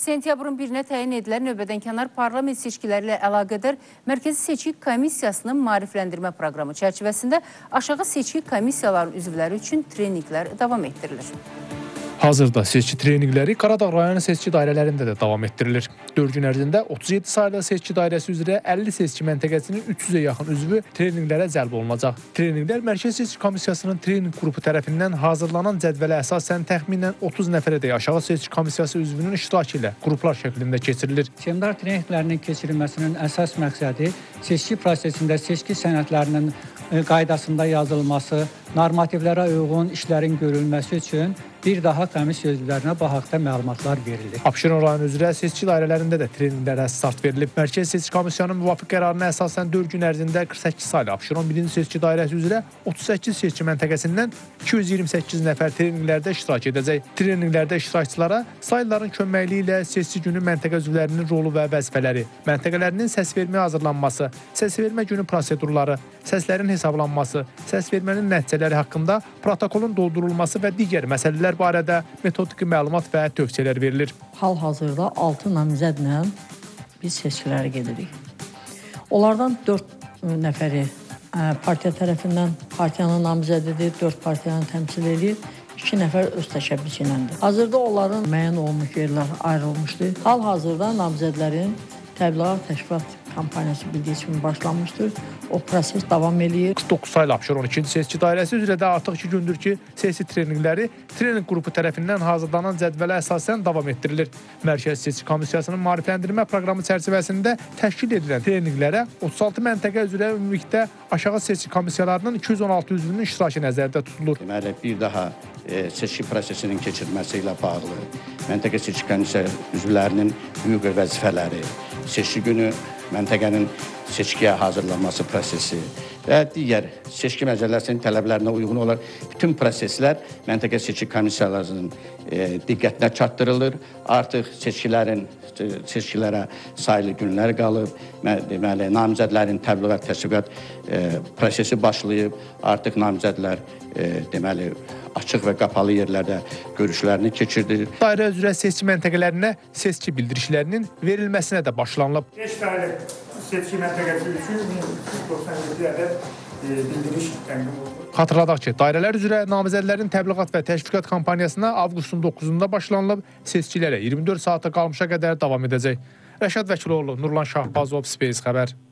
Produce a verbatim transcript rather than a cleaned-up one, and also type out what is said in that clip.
Sentyabrın birinə təyin edilən növbədənkənar parlament seçkiləri ilə əlaqədar Mərkəzi Seçki Komissiyasının maarifləndirmə proqramı çərçivəsində aşağı seçki komissiyalarının üzvləri üçün treninqlər davam etdirilir. Hazırda seçki treninqləri Qaradağ rayonu seçki dairələrində də davam etdirilir. dörd gün ərzində otuz yeddi saylı seçki dairəsi üzrə əlli seçki məntəqəsinin üç yüzə yaxın üzvü treninqlərə cəlb olunacaq. Treninqlər Mərkəzi Seçki Komissiyasının treninq qrupu tərəfindən hazırlanan cədvələ əsasən təxminən otuz nəfərədək aşağı seçki komissiyası üzvünün iştirakı ilə qruplar şəklində keçirilir. Seminar treninqlərinin keçirilməsinin əsas məqsədi seçki prosesində seçki sənədlərinin qaydasında yazılması, normativlərə uyğun işlərin görülməsi üçün bir daha komissiya üzvlərinə bu haqda məlumatlar verilir. Abşeron rayonu üzrə seçki dairələrində də treninqlərə start verilib. Mərkəzi Seçki Komissiyasının müvafiq qərarına əsasən dörd gün ərzində qırx səkkiz saylı Abşeron birinci seçki dairəsi üzrə otuz səkkiz seçki məntəqəsindən iki yüz iyirmi səkkiz nəfər treninqlərdə iştirak edəcək. Treninqlərdə iştirakçılara sayıların köməkliyi ilə seçki günü məntəqə üzvlərinin rolu və vəzifələri, məntəqələrinin səsverməyə hazırlanması, səsvermə günü prosedurları, səslərin hesablanması, səsvermənin nəticələri haqqında protokolun doldurulması və digər məsələlər barədə metodiki məlumat və tövsiyələr verilir. Hal-hazırda altı namizədlə biz seçkilərə gedirik. Onlardan dörd nəfəri partiya tərəfindən partiyanın namizədidir, dörd partiyanı təmsil edir, iki nəfər öz təşəbbüsü iləndir. Hazırda onların müəyyən olmuş yerlər ayrılmışdır. Hal-hazırda namizədlərin təbliğat təşkilat kampaniyası bildiyi kimi başlanmışdır. O proses davam edir. qırx doqquz saylı Abşeron ikinci seçki dairəsi üzrə də artıq iki gündür ki, seçki treninqləri treninq qrupu tərəfindən hazırlanan cədvələ əsasən davam etdirilir. Mərkəzi Seçki Komissiyasının maarifləndirmə proqramı çərçivəsində təşkil edilən treninqlərə otuz altı məntəqə üzrə ümumilikdə aşağı seçki komissiyalarının iki yüz on altı üzvünün iştirakı nəzərdə tutulur. Deməli, bir daha e, seçki prosesinin keçirilməsi ilə bağlı məntəqə seçki komissiya üzvlərinin hüquq və vəzifələri, seçki günü məntəqənin seçkiyə hazırlanması prosesi və digər seçki məcəlləsinin tələblərinə uyğun olan bütün proseslər məntəqə seçki komissiyalarının e, diqqətinə çatdırılır. Artıq seçkilərin seçkilərə sayılı günlər qalıb. Deməli, namizədlərin təbliğat, təsdiqat e, prosesi başlayıb. Artıq namizədlər e, deməli açıq və qapalı yerlərdə görüşlərini keçirdir. Dairə üzrə seçki məntəqələrinə seçki bildirişlərinin verilməsinə də başlanılıb. beş dairə seçki məntəqəsi üçün min üç yüz doxsan yeddi ədəd bildiriş təqdim olunur. Xatırladaq ki, dairələr üzrə namizədlərin təbliğat və təşviqat kampaniyasına avqustun doqquzunda başlanılıb, seçkilərə iyirmi dörd saata qalmışa qədər davam edəcək. Rəşad Vəkiloğlu, Nurlan Şahbazov, Space xəbər.